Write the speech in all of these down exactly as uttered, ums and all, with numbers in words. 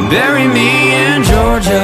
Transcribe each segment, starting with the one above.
Bury me in Georgia.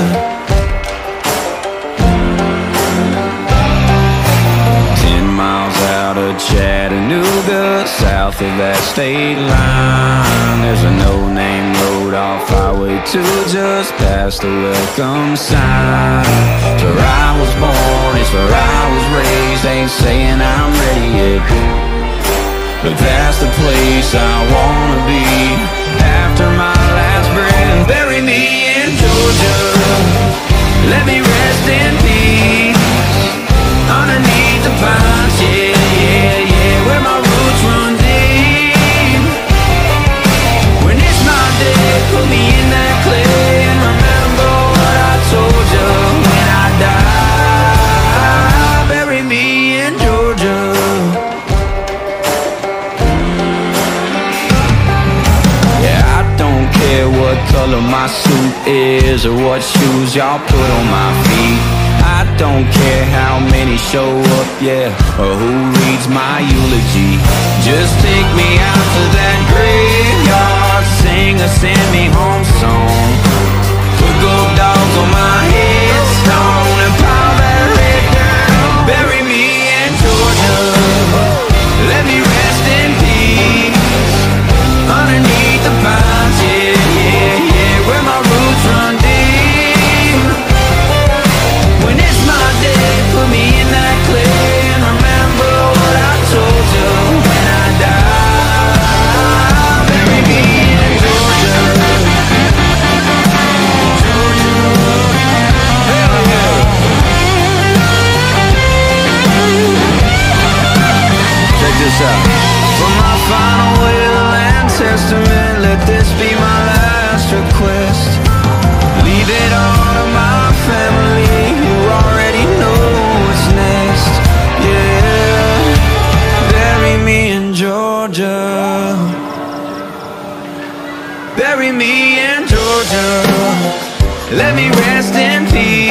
Ten miles out of Chattanooga, south of that state line, there's a no-name road off Highway two, just past the welcome sign. It's where I was born, it's where I was raised. Ain't saying I'm ready yet, but that's the place I wanna be after my last breath. Bury me in Georgia, let me rest in peace underneath the pines, yeah, yeah, yeah, where my roots run deep. When it's my day, put me in that clay and remember what I told you when I die. Bury me in Georgia. Yeah, I don't care what color my suit is or what shoes y'all put on my feet. I don't care how many show up, yeah, or who reads my eulogy. Just take me out to that graveyard, sing a send me home song, put gold dogs on my headstone and pile that red dirt. Bury me in Georgia, let me rest in peace underneath the pines, yeah, yeah, yeah, where my roots run deep. When it's my day, put me in that clay and remember what I told you when I die. Bury me in Georgia, Georgia, hell yeah. Check this out. For my final will and testament, let this be my last request. Leave it all to my family, you already know what's next. Yeah, bury me in Georgia, bury me in Georgia, let me rest in peace